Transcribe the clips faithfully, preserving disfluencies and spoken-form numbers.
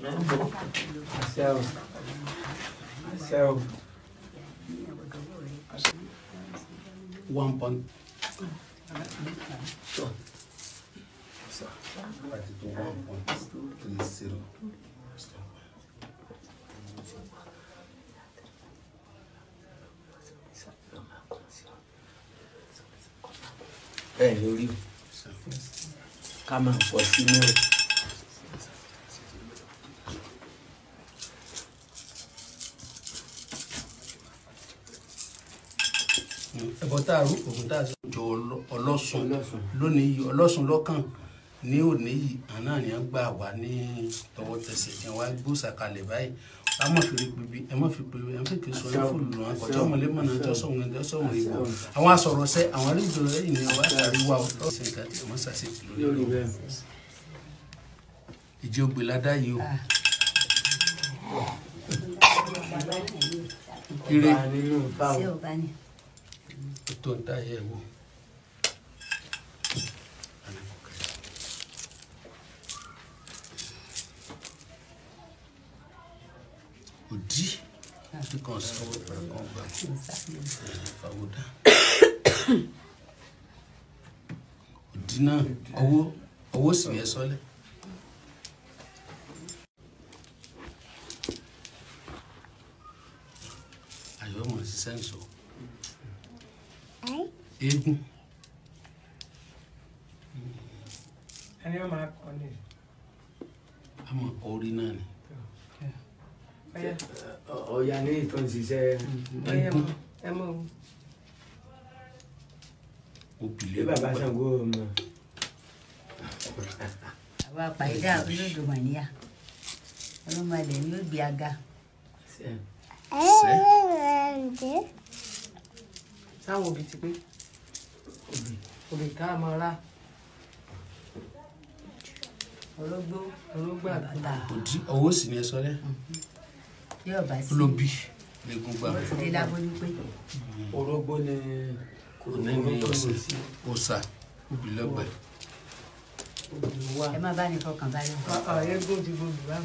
Myself. Myself. One point. So. So. I did do one point three zero. Hey, you. Come on, what's the name? Ẹ̀bọ̀tá àrùn ògùntà jọ ọlọ́sùn lónìí ọlọ́sùn lọ́kàn ní òní yìí àná ni a gbà wá ní tọwọ́ tẹsẹ̀ tí wọ́n gbó sàkalẹ̀ báyìí a má fi pèbí ẹ má fi pèbí ẹ má fi sọ ní fúlù lọ àkọ́jọ́ ọmọlẹ́mọ̀ náà tó sọ̀rọ̀ ní sọ̀rọ̀ ìbò àwọn asọ̀rọ̀ sẹ́ àwọn àlejò lẹ́yìn ni wọ́n á wá ọ̀sẹ̀ nǹkan tí wọ́n ṣàṣe lórí ìjì ògbè ládá yìí o. Ire tó ń dá yẹ̀ wò. Odi ti kan sọ̀rọ̀ pẹ̀lú kan gbà fàwọ́dà. Odi náà owó owó sì yẹ sọ́lẹ̀. Ayọ̀ mọ̀ sí sẹ́ńsọ̀. Egun. Ẹni ó máa kọ́ ni. A mọ̀ orí náà ni. Ọ̀ya ní ìtàn ṣiṣẹ́ Egun. Ẹ mọ̀ o. Obìlẹ̀ bàbá Ṣàngó mọ̀. Àwa pàdé olódò màníyà. Ọlọ́mọdé ni ó gbé aga. Sẹ́. Sáwọn òbí ti pé. Òbí ká máa rà. Orógbó. Orógbó àbàtà. Odi owó sì ni ẹ sọ́lẹ̀. Yóò bá sí. Olóbi lẹ́gùn gbà. Wọ́n ti dé lábójú pé. Orógbó ni Kò ní ní ọ̀sẹ̀. Ọ̀sà obìlẹ̀ ọgbẹ̀. Ẹ má bá ní fọkàn balẹ̀. Ọ̀rẹ́ gbòdì gbòdì báwọn.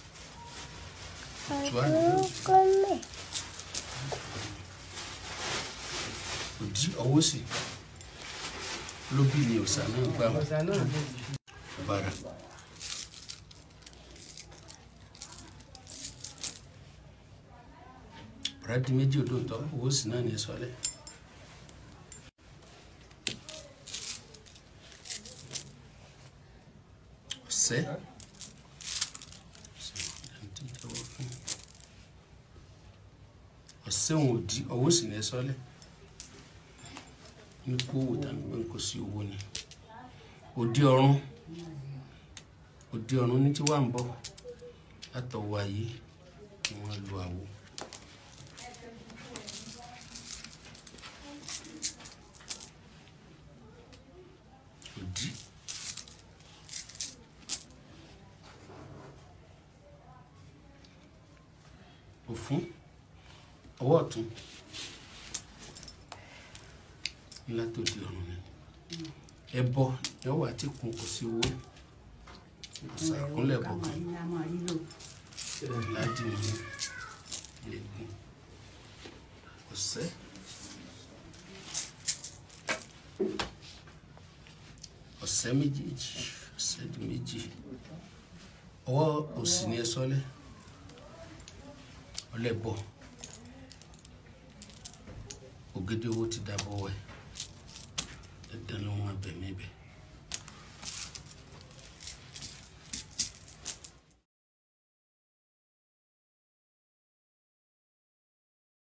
Odi owó sì. Olóbi ni ọ̀sà náà gbà. Ọ̀sà náà lè. Bára. Bùrádì méjì òdòdó owó sì náà ní sọ́lẹ̀. Ọ̀sẹ̀. Ọ̀sẹ̀ wọn ò di owó sì ní sọ́lẹ̀. Ní kó owó tàbí pé kò sí owó ni. Òdi ọ̀run. Òdi ọ̀run ní tí wà ń bọ̀. Látọ̀wọ̀ ayé ni wọ́n lu àwo. Odi. Òfún. Ọwọ́ ọ̀tún. Ńlá tó di ọ̀run ni. Ẹbọ yóò wà tí kún kò sí owó. Ṣàkúnlẹ̀ bọ̀ kan. Láti ní egun. Ọ̀sẹ̀. Ọ̀sẹ̀ méjèèjì. Ọ̀sẹ̀ di méjì. Ọwọ́ òsì ni ẹ sọ́lẹ̀. Ọlẹ́bọ̀. Ògèdè owó ti dàbọ̀ wẹ̀. Dandan ló wọn abẹ̀mí bẹ̀.